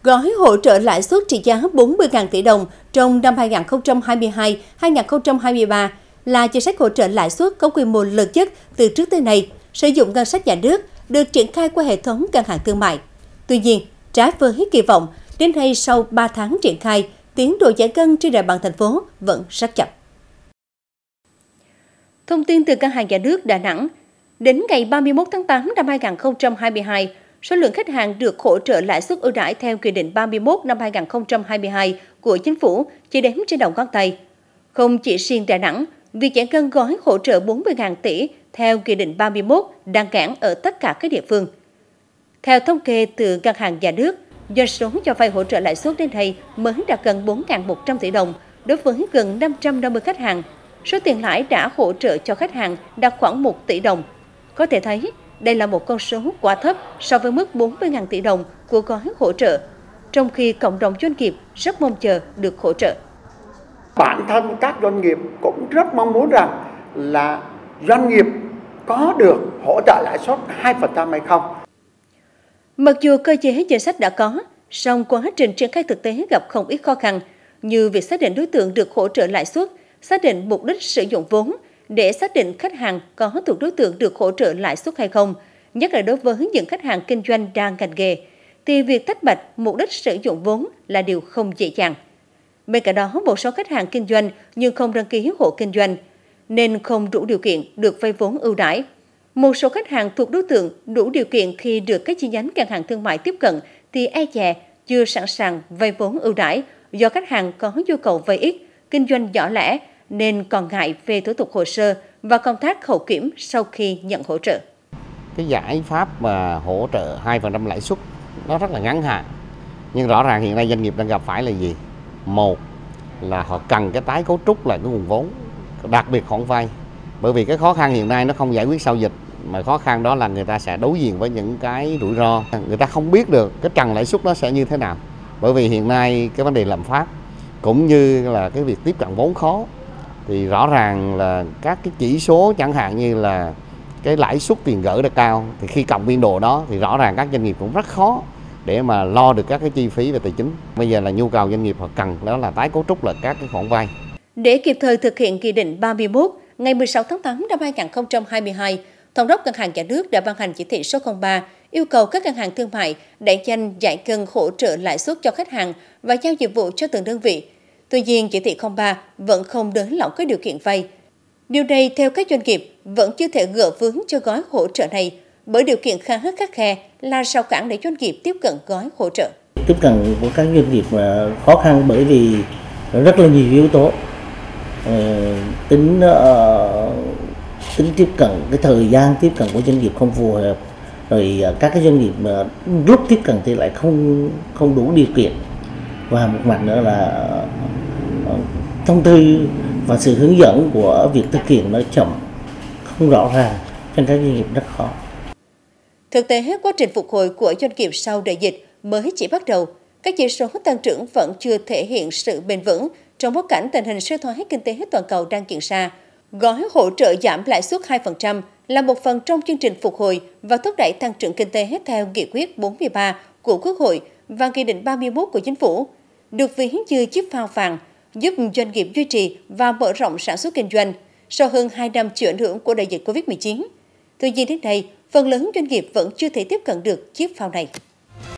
Gói hỗ trợ lãi suất trị giá 40.000 tỷ đồng trong năm 2022-2023 là chính sách hỗ trợ lãi suất có quy mô lớn nhất từ trước tới nay, sử dụng ngân sách nhà nước, được triển khai qua hệ thống ngân hàng thương mại. Tuy nhiên, trái với kỳ vọng, đến nay sau 3 tháng triển khai, tiến độ giải ngân trên địa bàn thành phố vẫn rất chậm. Thông tin từ Ngân hàng Nhà nước Đà Nẵng, đến ngày 31 tháng 8 năm 2022, số lượng khách hàng được hỗ trợ lãi suất ưu đãi theo Nghị định 31 năm 2022 của Chính phủ chỉ đếm trên đầu ngón tay. Không chỉ riêng Đà Nẵng, việc giải ngân gói hỗ trợ 40.000 tỷ theo Nghị định 31 đang cản ở tất cả các địa phương. Theo thống kê từ Ngân hàng Nhà nước, doanh số cho vay hỗ trợ lãi suất đến nay mới đạt gần 4.100 tỷ đồng đối với gần 550 khách hàng. Số tiền lãi đã hỗ trợ cho khách hàng đạt khoảng 1 tỷ đồng. Có thể thấy, đây là một con số quá thấp so với mức 40.000 tỷ đồng của gói hỗ trợ, trong khi cộng đồng doanh nghiệp rất mong chờ được hỗ trợ. Bản thân các doanh nghiệp cũng rất mong muốn rằng là doanh nghiệp có được hỗ trợ lãi suất 2% hay không. Mặc dù cơ chế chính sách đã có, song quá trình triển khai thực tế gặp không ít khó khăn, như việc xác định đối tượng được hỗ trợ lãi suất, xác định mục đích sử dụng vốn, để xác định khách hàng có thuộc đối tượng được hỗ trợ lãi suất hay không, nhất là đối với những khách hàng kinh doanh đa ngành nghề, thì việc tách bạch mục đích sử dụng vốn là điều không dễ dàng. Bên cạnh đó, một số khách hàng kinh doanh nhưng không đăng ký hộ kinh doanh, nên không đủ điều kiện được vay vốn ưu đãi. Một số khách hàng thuộc đối tượng đủ điều kiện khi được các chi nhánh ngân hàng thương mại tiếp cận thì e dè chưa sẵn sàng vay vốn ưu đãi do khách hàng có nhu cầu vay ít, kinh doanh nhỏ lẻ nên còn ngại về thủ tục hồ sơ và công tác hậu kiểm sau khi nhận hỗ trợ. Cái giải pháp mà hỗ trợ 2% lãi suất nó rất là ngắn hạn. Nhưng rõ ràng hiện nay doanh nghiệp đang gặp phải là gì? Một là họ cần cái tái cấu trúc lại cái nguồn vốn, đặc biệt khoản vay. Bởi vì cái khó khăn hiện nay nó không giải quyết sau dịch, mà khó khăn đó là người ta sẽ đối diện với những cái rủi ro. Người ta không biết được cái trần lãi suất nó sẽ như thế nào. Bởi vì hiện nay cái vấn đề lạm phát cũng như là cái việc tiếp cận vốn khó, thì rõ ràng là các cái chỉ số chẳng hạn như là cái lãi suất tiền gửi đã cao, thì khi cộng biên độ đó thì rõ ràng các doanh nghiệp cũng rất khó để mà lo được các cái chi phí về tài chính. Bây giờ là nhu cầu doanh nghiệp họ cần đó là tái cấu trúc lại các cái khoản vay. Để kịp thời thực hiện Nghị định 31, ngày 16 tháng 8 năm 2022, Thống đốc Ngân hàng Nhà nước đã ban hành chỉ thị số 03 yêu cầu các ngân hàng thương mại đẩy nhanh giải ngân hỗ trợ lãi suất cho khách hàng và giao nhiệm vụ cho từng đơn vị. Tuy nhiên, chỉ thị 03 vẫn không nới lỏng các điều kiện vay. Điều này theo các doanh nghiệp vẫn chưa thể gỡ vướng cho gói hỗ trợ này bởi điều kiện khá khắt khe là rào cản để doanh nghiệp tiếp cận gói hỗ trợ. Tiếp cận của các doanh nghiệp khó khăn bởi vì rất là nhiều yếu tố. Tính tiếp cận, cái thời gian tiếp cận của doanh nghiệp không phù hợp, rồi các cái doanh nghiệp lúc tiếp cận thì lại không đủ điều kiện, và một mặt nữa là thông tư và sự hướng dẫn của việc thực hiện nó chậm, không rõ ràng, cho nên các doanh nghiệp rất khó. Thực tế, quá trình phục hồi của doanh nghiệp sau đại dịch mới chỉ bắt đầu, các chỉ số tăng trưởng vẫn chưa thể hiện sự bền vững trong bối cảnh tình hình suy thoái kinh tế toàn cầu đang diễn ra. Gói hỗ trợ giảm lãi suất 2% là một phần trong chương trình phục hồi và thúc đẩy tăng trưởng kinh tế theo Nghị quyết 43 của Quốc hội và Nghị định 31 của Chính phủ, được ví như chiếc phao vàng giúp doanh nghiệp duy trì và mở rộng sản xuất kinh doanh sau hơn 2 năm chịu ảnh hưởng của đại dịch Covid-19. Tuy nhiên đến nay, phần lớn doanh nghiệp vẫn chưa thể tiếp cận được chiếc phao này.